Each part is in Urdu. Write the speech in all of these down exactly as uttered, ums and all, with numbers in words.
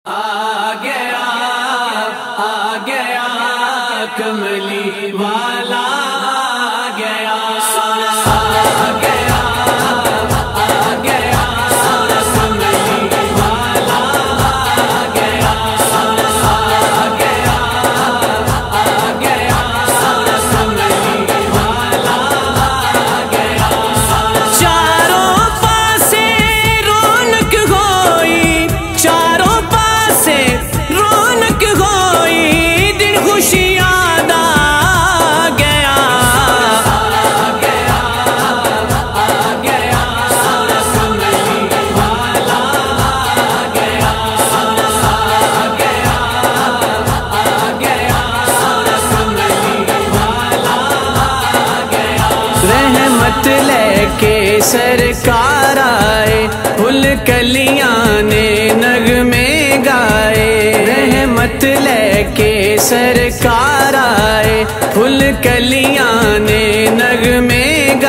آ گیا آ گیا کملی والا آ گیا آ گیا آ گیا کملی والا آ گیا آ گیا آ گیا کملی والا آ گیا چاروں پاسے رونق ہوئی چاروں پاسے رونق ہوئی دن خوشیاں دا گیا آ گیا آ گیا کملی والا آ گیا آ گیا آ گیا کملی والا آ گیا رحمت لے کے سرکار آئے پھول کلیاں نے نغمے گائے رحمت لے کے سرکار آئے پھول کلیاں نے نغمے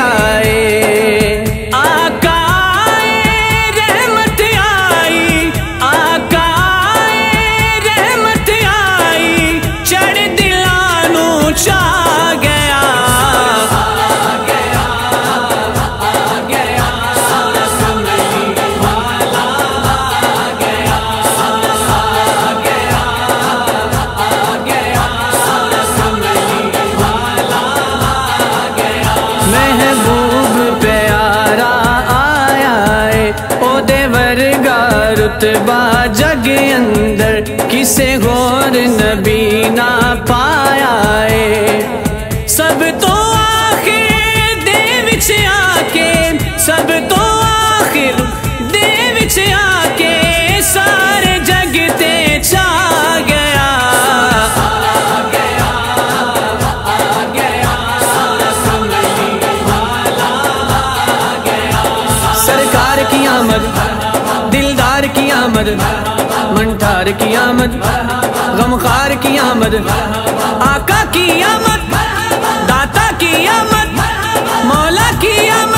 گائے آقا آئے رحمت آئی آقا آئے رحمت آئی چڑھ دلانوں چا گیا آ گیا آ گیا کملی والا آ گیا آ گیا آ گیا کملی والا آ گیا محبوب پیارا آیا ہے او دے ورگا رتبہ جگ اندر کسے غور نبی نہ پایا ہے سب تو آخر دے وچ آ کے سب تو آخر دے وچ آ کے سارے جگ تے چھا گیا آ گیا آ گیا کملی والا آ گیا سرکار کی آمد دلدار کی آمد منٹھار کی آمد غمخوار کی آمد آقا کی آمد داتا کی آمد مولا کی آمد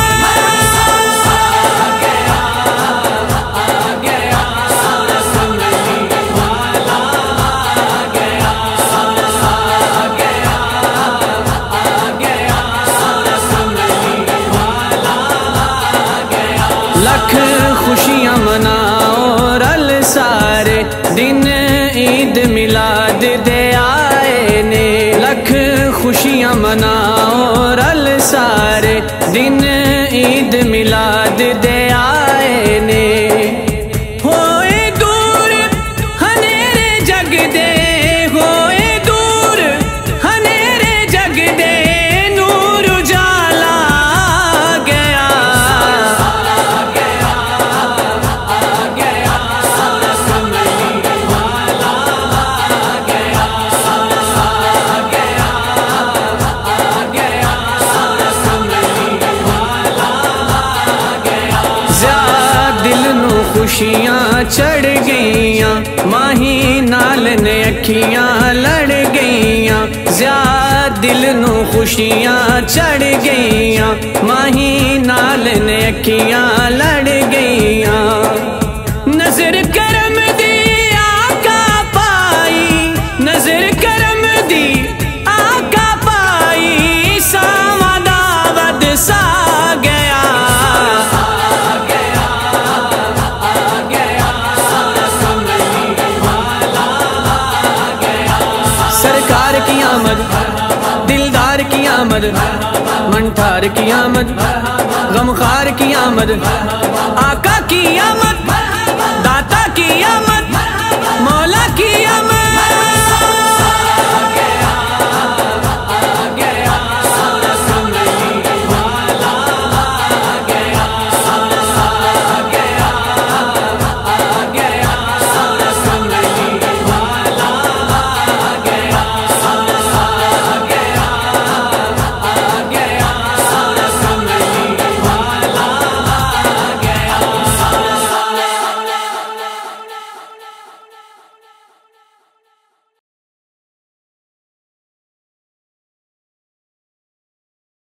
آ گیا آ گیا کملی والا آ گیا آ گیا آ گیا کملی والا آ گیا لکھ خوشیاں مناؤ رل سارے دن عید میلاد دے آئے نے لکھ خوشیاں مناؤ رل سارے دن عید میلاد دے آئے نے ہوئے دور ہنیرے جگ دے ہوئے دور ہنیرے جگ دے نور اجالا آ گیا آ گیا آ گیا کملی والا آ گیا آ گیا آ گیا کملی والا آ گیا زیاد دل نو خوشیاں چڑھ گئیاں ماہی نال نے اکھیاں لڑ گئیاں زیاد دل نو خوشیاں چڑھ گئیاں ماہی نال نے اکھیاں لڑ گئیاں نظر کرم دی آقا پائی نظر کرم دی آقا پائی ساواں دا ود سا گیا آ گیا آ گیا کملی والا آ گیا سرکار کی آمد دلدار کی آمد منٹھار کی آمد غمخوار کی آمد آقا کی آمد داتا کی آمد